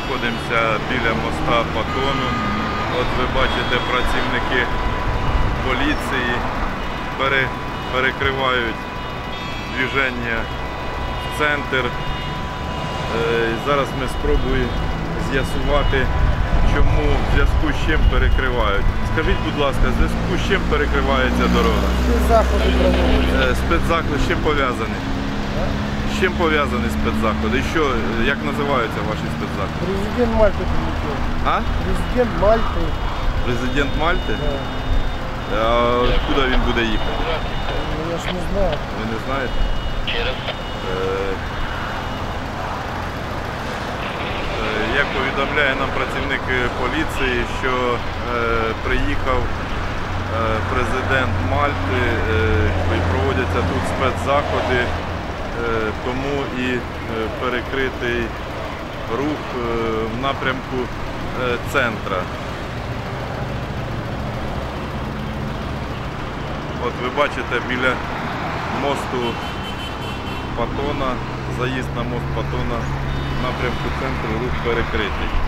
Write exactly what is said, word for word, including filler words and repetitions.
знаходимося біля моста Патону. От ви бачите, працівники поліції пере, перекривають движення в центр. Е, зараз ми спробуємо з'ясувати, чому, в зв'язку з чим перекривають. Скажіть, будь ласка, в зв'язку з чим перекривається дорога? Спецзаходи проводять. Е, спецзаклад з чим пов'язаний? З чим пов'язаний спецзаклад? І що, як називаються ваші спецзаклади? Президент Мальти прилетів. А? Президент Мальти. Президент Мальти? Да. А куди він буде їхати? Ну, я ж не знаю. Ви не знаєте? Е, Як повідомляє нам працівник поліції, що е, приїхав е, президент Мальти е, і проводяться тут спецзаходи, е, тому і е, перекритий рух е, в напрямку е, центра. От ви бачите, біля мосту Патона, заїзд на мост Патона, в напрямку центру рух перекритий.